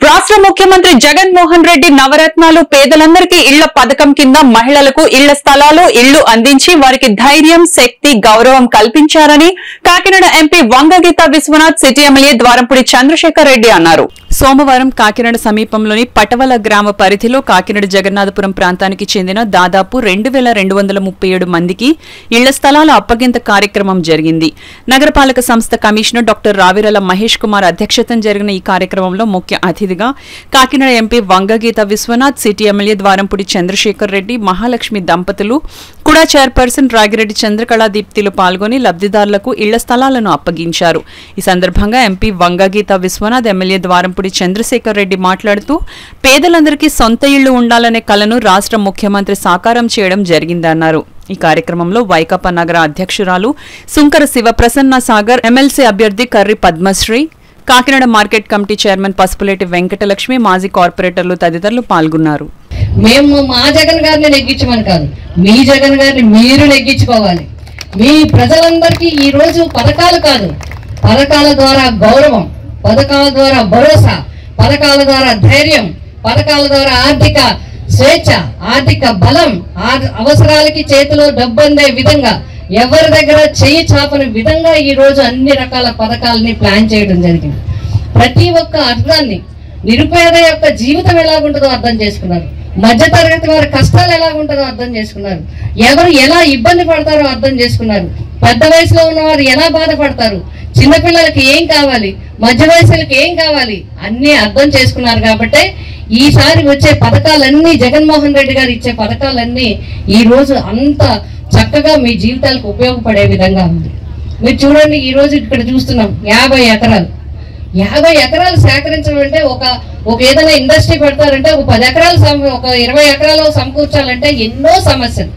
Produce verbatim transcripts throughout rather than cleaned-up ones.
రాష్ట్ర ముఖ్యమంత్రి జగన్ మోహన్ రెడ్డి నవరత్నాలు పేదలందరికీ ఇళ్ల పథకం కింద మహిళలకు ఇళ్ల స్థలాలు ఇళ్లు అందించి వారికి ధైర్యం శక్తి గౌరవం కల్పించారని Kakinada MP Vanga Geetha Viswanath city MLA Dwarampudi Chandrasekhar Reddy అన్నారు. సోమవారం కాకినాడ సమీపంలోని పటవల గ్రామ పరిధిలో కాకినాడ జగన్నాథపురం ప్రాంతానికి చెందిన దాదాపు రెండు వేల రెండు వందల ముప్పై ఏడు మందికి ఇళ్ల స్థలాల అప్పగింత కార్యక్రమం జరిగింది. నగరపాలక సంస్థ కమిషనర్ డాక్టర్ రావిరల మహేష్ కుమార్ అధ్యక్షతన జరిగిన ఈ కార్యక్రమంలో ముఖ్య అతిథిగా Kakinada MP Vanga Geetha Viswanath city MLA Dwarampudi Chandrasekhar Reddy Mahalakshmi దంపతులు కూడా చైర్పర్సన్ రాగిరెడ్డి చంద్రకళా దీప్తిలు పాల్గొని లబ్దిదారులకు ఇళ్ల స్థలాలను అప్పగించారు. ఈ సందర్భంగా ఎంపీ వంగగీత విశ్వనాథ్ ఎమ్మెల్యే ద్వారంపూడి చంద్రశేఖర్ రెడ్డి మాట్లాడుతూ పేదలందరికీ సొంత ఇళ్లు ఉండాలనే కలను రాష్ట్ర ముఖ్యమంత్రి సాకారం చేయడం జరిగిందన్నారు. ఈ కార్యక్రమంలో వైకాపా నగర అధ్యక్షురాలు సుంకర శివప్రసన్న సాగర్, ఎమ్మెల్సీ అభ్యర్థి Karri Padmasri, Kakinada market committee chairman Pasupuleti Venkatalakshmi, మాజీ కార్పొరేటర్లు తదితరులు పాల్గొన్నారు. మేము మా జగన్ గారిని నెగ్గించమని కాదు, మీ జగన్ గారిని మీరు నెగ్గించుకోవాలి. మీ ప్రజలందరికీ ఈ రోజు పథకాలు కాదు, పథకాల ద్వారా గౌరవం, పథకాల ద్వారా భరోసా, పథకాల ద్వారా ధైర్యం, పథకాల ద్వారా ఆర్థిక స్వేచ్ఛ, ఆర్థిక బలం, అవసరాలకి చేతిలో డబ్బు అందే విధంగా ఎవరి దగ్గర చెయ్యి చాపని విధంగా ఈ రోజు అన్ని రకాల పథకాలని ప్లాన్ చేయడం జరిగింది. ప్రతి ఒక్క అర్థాన్ని, నిరుపేద యొక్క జీవితం ఎలాగుంటుందో అర్థం చేసుకున్నారు, మధ్యతరగతి వారి కష్టాలు ఎలాగుంటుందో అర్థం చేసుకున్నారు, ఎవరు ఎలా ఇబ్బంది పడతారో అర్థం చేసుకున్నారు, పెద్ద వయసులో ఉన్నవారు ఎలా బాధపడతారు, చిన్నపిల్లలకి ఏం కావాలి, మధ్య వయసులకి ఏం కావాలి అన్నీ అర్థం చేసుకున్నారు. కాబట్టి ఈసారి వచ్చే పథకాలన్నీ, జగన్మోహన్ రెడ్డి గారు ఇచ్చే పథకాలన్నీ ఈ రోజు అంత చక్కగా మీ జీవితాలకు ఉపయోగపడే విధంగా ఉంది. మీరు చూడండి, ఈ రోజు ఇక్కడ చూస్తున్నాం యాభై ఎకరాలు యాభై ఎకరాలు సేకరించడం అంటే ఒక ఒక ఏదైనా ఇండస్ట్రీ పెడతారంటే ఒక పది ఎకరాలు ఒక ఇరవై ఎకరాలు సమకూర్చాలంటే ఎన్నో సమస్యలు.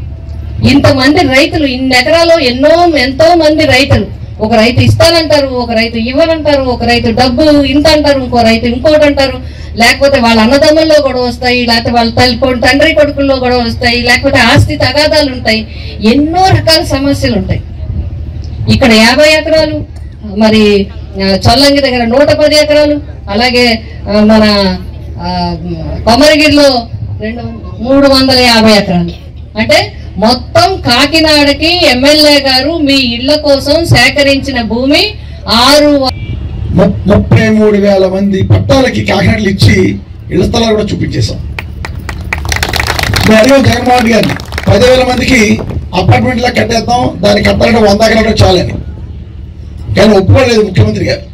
ఇంతమంది రైతులు, ఇన్ని ఎకరాలు ఎన్నో ఎంతో మంది రైతులు, ఒక రైతు ఇస్తానంటారు, ఒక రైతు ఇవ్వనంటారు, ఒక రైతు డబ్బు ఇంత అంటారు, ఇంకో రైతు ఇంకోటి అంటారు, లేకపోతే వాళ్ళ అన్నదమ్ముల్లో గొడవ వస్తాయి, లేకపోతే వాళ్ళ తల్లి తండ్రి కొడుకుల్లో గొడవ వస్తాయి, లేకపోతే ఆస్తి తగాదాలు ఉంటాయి, ఎన్నో రకాల సమస్యలు ఉంటాయి. ఇక్కడ యాభై ఎకరాలు, మరి చొల్లంగి దగ్గర నూట పది ఎకరాలు, అలాగే మన కొమరగిరిలో రెండు మూడు వందల యాభై ఎకరాలు, అంటే మొత్తం కాకినాడకి ఎమ్మెల్యే గారు మీ ఇళ్ల కోసం సేకరించిన భూమి ఆరు ముప్పై మూడు వేల మంది పట్టాలకి కాకినాడలు ఇచ్చి ఇళ్ల స్థలాలు కూడా చూపించేశాం. అడిగాం జగన్మోహన్ గారిని, పదివేల మందికి అపార్ట్మెంట్లా కట్టేద్దాం, దాన్ని కట్టాలంటే వంద ఎకరాలు చాలని, కానీ ఒప్పుకోలేదు ముఖ్యమంత్రి గారు.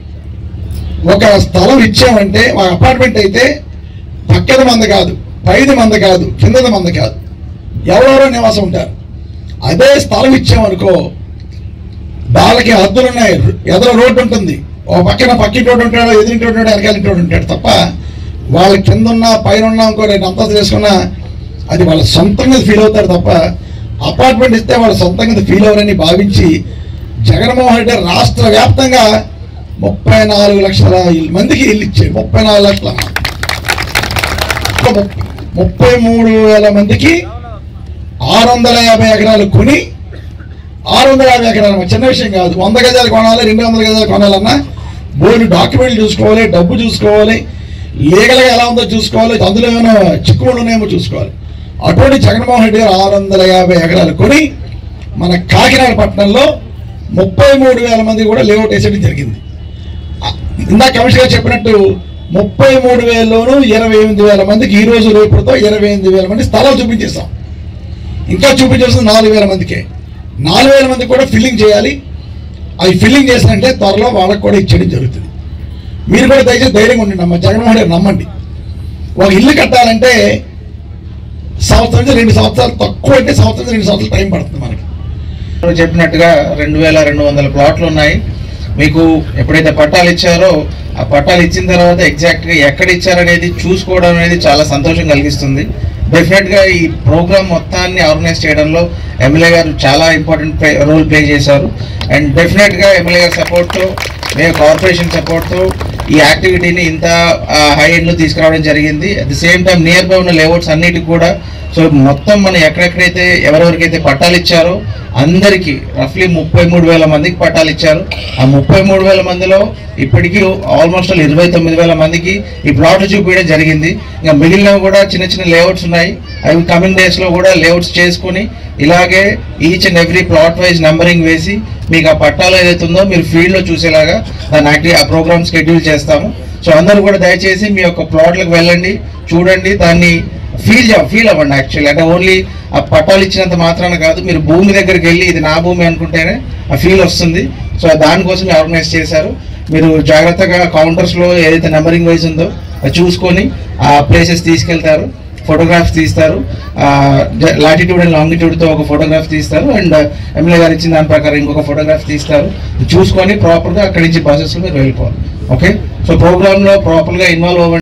ఒక స్థలం ఇచ్చామంటే ఒక అపార్ట్మెంట్ అయితే పక్కది మంద కాదు, పైది మంద కాదు, కిందది మంద కాదు, ఎవరెవరో నివాసం ఉంటారు. అదే స్థలం ఇచ్చామనుకో, వాళ్ళకి హద్దులు ఉన్నాయి, ఎదురు రోడ్డు ఉంటుంది, ఒక పక్కన పక్కింటోడు ఉంటాడు, ఎదురింటోడు ఉంటాడు, వెనకాలింటోడు ఉంటాడు తప్ప వాళ్ళ కింద ఉన్నా పైన ఉన్నా ఇంకో రెండు అంతస్తులు వేసుకున్నా అది వాళ్ళ సొంతంగా ఫీల్ అవుతారు తప్ప అపార్ట్మెంట్ ఇస్తే వాళ్ళ సొంతంగా ఫీల్ అవ్వరని భావించి జగన్మోహన్ రెడ్డి రాష్ట్ర వ్యాప్తంగా ముప్పై నాలుగు లక్షల మందికి ఇల్లు ఇచ్చాడు. ముప్పై నాలుగు లక్షల ముప్పై మూడు వేల మందికి ఆరు వందల యాభై ఎకరాలు కొని, ఆరు వందల యాభై ఎకరాలు చిన్న విషయం కాదు, వంద గజాలు కొనాలి, రెండు వందల గజాలు కొనాలన్నా బోర్డు డాక్యుమెంట్లు చూసుకోవాలి, డబ్బు చూసుకోవాలి, లీగల్గా ఎలా ఉందో చూసుకోవాలి, అందులో ఏమైనా చిక్కుముళ్ళు ఉన్నాయేమో చూసుకోవాలి. అటువంటి జగన్మోహన్ రెడ్డి గారు ఆరు వందల యాభై ఎకరాలు కొని మన కాకినాడ పట్టణంలో ముప్పై మూడు వేల మంది కూడా లేఅవుట్ వేసేయడం జరిగింది. ఇందాక కమిషనర్ గారు చెప్పినట్టు ముప్పై మూడు వేలలోనూ ఇరవై ఎనిమిది వేల మందికి ఈ రోజు రేపుతో ఇరవై ఎనిమిది వేల మంది స్థలాలు చూపించేస్తాం. ఇంకా చూపించాల్సింది నాలుగు వేల మందికే. నాలుగు వేల మందికి కూడా ఫిల్లింగ్ చేయాలి. అవి ఫిల్లింగ్ చేసినంటే త్వరలో వాళ్ళకు కూడా ఇచ్చేయడం జరుగుతుంది. మీరు కూడా దయచేసి ధైర్యంగా ఉండండి అమ్మ, జగన్మోహన్ గారు నమ్మండి. ఒక ఇల్లు కట్టాలంటే సంవత్సరం నుంచి రెండు సంవత్సరాలు, తక్కువ అంటే సంవత్సరం నుంచి రెండు సంవత్సరాలు టైం పడుతుంది మనకి. చెప్పినట్టుగా రెండు వేల రెండు వందల ప్లాట్లు ఉన్నాయి. మీకు ఎప్పుడైతే పట్టాలు ఇచ్చారో ఆ పట్టాలు ఇచ్చిన తర్వాత ఎగ్జాక్ట్గా ఎక్కడ ఇచ్చారనేది చూసుకోవడం అనేది చాలా సంతోషం కలిగిస్తుంది. డెఫినెట్గా ఈ ప్రోగ్రామ్ మొత్తాన్ని ఆర్గనైజ్ చేయడంలో ఎమ్మెల్యే గారు చాలా ఇంపార్టెంట్ రోల్ ప్లే చేశారు. అండ్ డెఫినెట్గా ఎమ్మెల్యే గారి సపోర్ట్తో, మేము కార్పొరేషన్ సపోర్ట్తో ఈ యాక్టివిటీని ఇంత హై ఎండ్లో తీసుకురావడం జరిగింది. At the same time nearby ఉన్న లేఅవుట్స్ అన్నిటికి కూడా సో మొత్తం మనం ఎక్కడెక్కడైతే ఎవరెవరికైతే పట్టాలు ఇచ్చారో అందరికీ రఫ్లీ ముప్పై మూడు వేల మందికి పట్టాలు ఇచ్చారు. ఆ ముప్పై మూడు వేల మందిలో ఇప్పటికీ ఆల్మోస్ట్ ఇరవై తొమ్మిది వేల మందికి ఈ ప్లాట్లు చూపించడం జరిగింది. ఇంకా మిగిలిన కూడా చిన్న చిన్న లేఅవుట్స్ ఉన్నాయి. అవి కమింగ్ డేస్లో కూడా లేఅవుట్స్ చేసుకుని ఇలాగే each and every plot wise numbering వేసి మీకు ఆ పట్టాలు ఏదైతే ఉందో మీరు ఫీల్డ్లో చూసేలాగా దాన్ని యాక్టివ్ ఆ ప్రోగ్రామ్ షెడ్యూల్ చేస్తాము. సో అందరూ కూడా దయచేసి మీ యొక్క ప్లాట్లకు వెళ్ళండి, చూడండి, దాన్ని ఫీల్ ఫీల్ అవ్వండి. యాక్చువల్లీ అంటే ఓన్లీ ఆ పట్టాలు ఇచ్చినంత మాత్రాన కాదు, మీరు భూమి దగ్గరికి వెళ్ళి ఇది నా భూమి అనుకుంటేనే ఆ ఫీల్ వస్తుంది. సో దానికోసం ఆర్గనైజ్ చేశారు. మీరు జాగ్రత్తగా కౌంటర్స్లో ఏదైతే నెంబరింగ్ వైజ్ ఉందో అది చూసుకొని ఆ ప్లేసెస్ తీసుకెళ్తారు, ఫోటోగ్రాఫ్స్ తీస్తారు, లాటిట్యూడ్ అండ్ లాంగిట్యూడ్తో ఒక ఫోటోగ్రాఫ్ తీస్తారు, అండ్ ఎమ్మెల్యే గారు ఇచ్చిన దాని ప్రకారం ఇంకొక ఫోటోగ్రాఫ్ తీస్తారు. చూసుకొని ప్రాపర్గా అక్కడి నుంచి ప్రాసెస్లో మీరు వెళ్ళిపోవాలి. ఓకే, సో ప్రోగ్రాంలో ప్రాపర్గా ఇన్వాల్వ్ అవ్వండి.